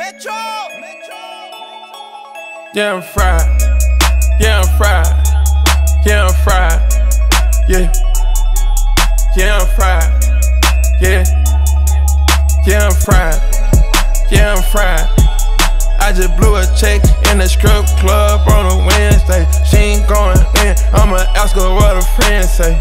Metro. Yeah, I'm fried. Yeah, I'm fried. Yeah, I'm fried. Yeah. Yeah, I'm fried. Yeah. Yeah, I'm fried. Yeah, I'm fried. I just blew a check in the strip club on a Wednesday. She ain't going in, I'ma ask her what her friends say.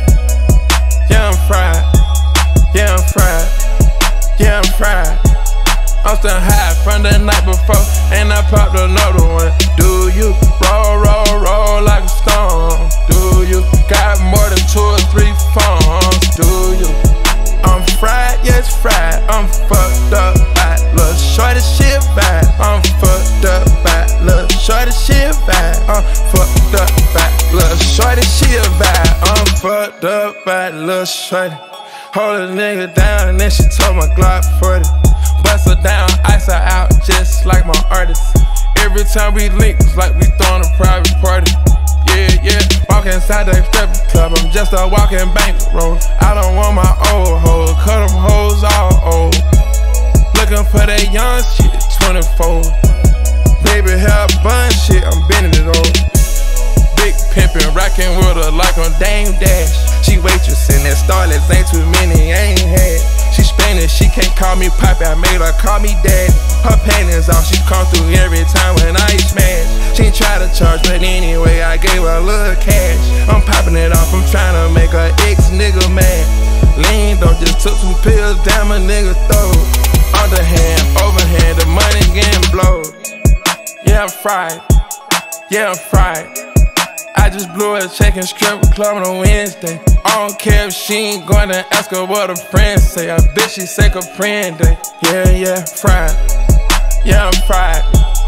Yeah, I'm fried. Yeah, I'm fried. Yeah, I'm fried. I'm still high from the night before, and I popped another one. Do you roll, roll, roll like a stone? Do you got more than 2 or 3 phones? Do you? I'm fried, yes fried. I'm fucked up by little shorty shit bad. I'm fucked up by little shorty shit bad. I'm fucked up by little shorty shit bad. I'm fucked up by little shorty. Hold a nigga down and then she told my Glock 40. Bust her down, ice her out, just like my artist. Every time we link, it's like we throwing a private party. Yeah, yeah, walk inside the strip club, I'm just a walking bankroll. I don't want my old hoes, cut them hoes all old. Looking for that young shit, 24. Baby hair bun shit, I'm bending it over. Big pimpin', rockin' with her like on Dame Dash. She waitressing at Starlets, ain't too many, I ain't had. She Spanish, she can't call me Poppy, I made her call me Daddy. Her panties off, she come through every time when I smash. She ain't try to charge, but anyway, I gave her a little cash. I'm popping it off, I'm trying to make her ex-nigga mad. Leaned on, just took some pills down my nigga throat. Underhand, overhand, the money getting blowed. Yeah, I'm fried. Yeah, I'm fried. I just blew a check in strip club on a Wednesday. I don't care if she ain't going to ask her what her friends say. I bet she say Capri Day. Yeah, yeah, fried. Yeah, I'm fried.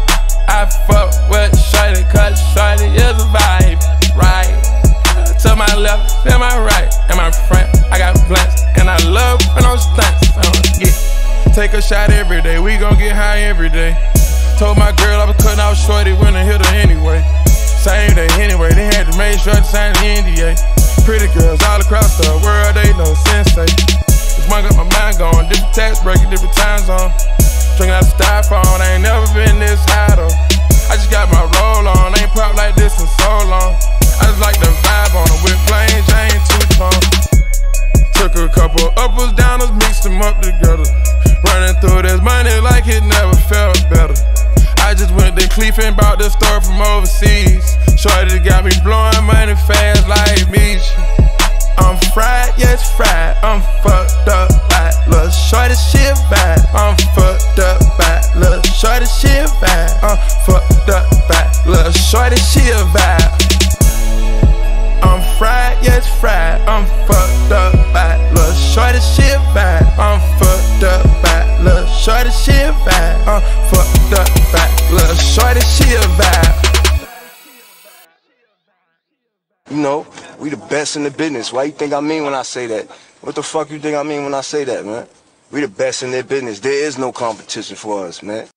I fuck with shorty, cause shorty is a vibe, right? To my left, to my right, and my front, I got blunts, and I love when I'm stunts. Yeah. Take a shot every day, we gon' get high every day. Told my girl I was cutting out shorty when I hit her anyway. Same day anyway, they had to make sure to sign the NDA. Pretty girls all across the world, they know sensei. This one got my mind going, different tax bracket, different time zone. Drinking out the styrofoam, I ain't never been this high though. I just got my roll on, I ain't pop like this in so long. I just like the vibe on them with plain Jane two-tone. Took a couple uppers, downers, mixed them up together. Running through this money like it never felt better. I just went to Cleef and bought the store from overseas. Shorty got me blowing money fast like me. I'm fried, yes fried. I'm fucked up by little shorty shit bad. I'm fucked up by little shorty shit bad. I'm fucked up by little shorty shit bad. I'm fried, yes fried. I'm fucked up by little shorty shit bad. I'm fucked up by little shorty shit bad. I'm fucked up by little shorty shit bad. You know, we the best in the business. Why you think I mean when I say that? What the fuck you think I mean when I say that, man? We the best in their business. There is no competition for us, man.